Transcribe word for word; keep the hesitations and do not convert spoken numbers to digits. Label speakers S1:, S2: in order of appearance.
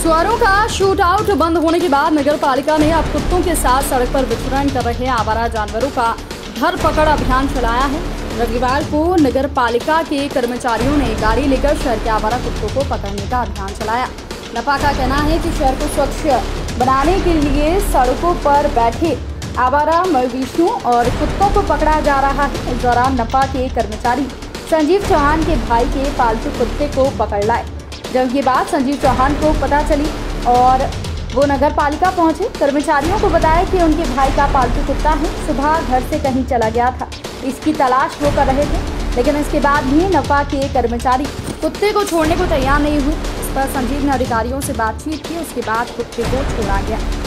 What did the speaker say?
S1: सुअरों का shoot out बंद होने के बाद नगर पालिका ने अब कुत्तों के साथ सड़क पर विचरण कर रहे आवारा जानवरों का धरपकड़ अभियान चलाया है। रविवार को नगर पालिका के कर्मचारियों ने गाड़ी लेकर शहर के आवारा कुत्तों को पकड़ने का अभियान चलाया। नपा का कहना है कि शहर को स्वच्छ बनाने के लिए सड़कों पर बैठे आवारा मवेशियों और कुत्तों को पकड़ा जा रहा है। इस दौरान नपा के कर्मचारी संजीव चौहान के भाई के पालतू कुत्ते को पकड़ लाए। जब ये बात संजीव चौहान को पता चली और वो नगर पालिका पहुंचे, कर्मचारियों को बताया कि उनके भाई का पालतू कुत्ता है, सुबह घर से कहीं चला गया था, इसकी तलाश वो कर रहे थे। लेकिन इसके बाद भी नपा के कर्मचारी कुत्ते को छोड़ने को तैयार नहीं हुए। इस पर संजीव ने अधिकारियों से बातचीत की, उसके बाद कुत्ते को छोड़ा गया।